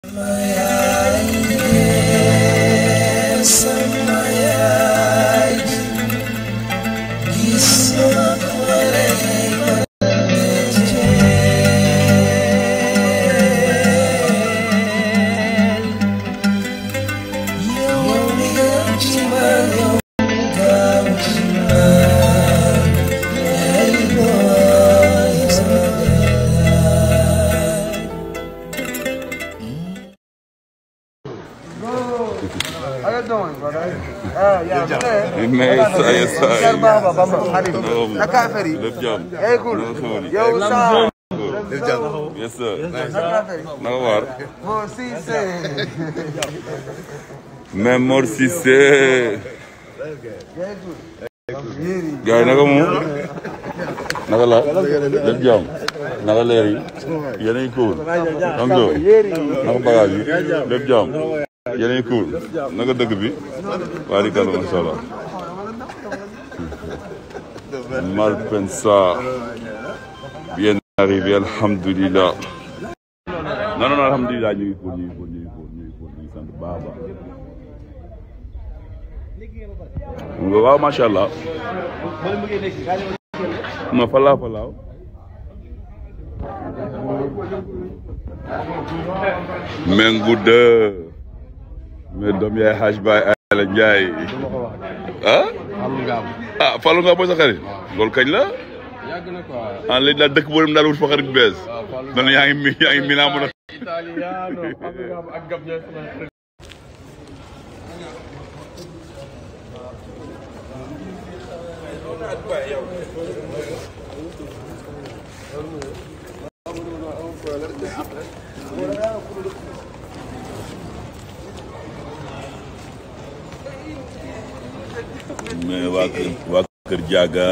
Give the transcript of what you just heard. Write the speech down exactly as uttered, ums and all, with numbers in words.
How you doing, brother? Ah, yeah, man. Mais ça y est, ça y est. Baba, Baba, Harif. Naka affaire yi? Lépp jàmm. Hey, cool. Yow sa. Lépp jàmm. Yes sir. Naka affaire yi? Naka waar. Mor Cissé. Mais Mor Cissé. Gars yi naka mu? Naka la? Lépp jàmm. Naka leer yi? Yéen a ngi cool. Am do. Naka bagage yi? Lépp jàmm. Yéen a ngi cool. Naka dëkk bi? Waa di kàlla masha Allah. Malpensa. Bien arrivé, alhamdulillah. Non, non, non, alhamdulillah, ñu ngi cool, ñu ngi cool, ñu ngi cool, ñu ngi cool, ñu ngi sant baax a baax. Waaw, masha Allah. Ma falaa falaaw. Mengu de. Mais doom yaay Haj Baay Ala Njaay. Ah? Ah, Fallou nga mooy sa xarit. Loolu kañ la? yàgg na quoi. Ah, léegi daal dëkk boo dem daal wut fa xarit bu bees. man yaa ngi mi yaa ngi mi naa mën a. Italiano ak gab ñooy sama xarit. mais waa kër waa kër Diaga.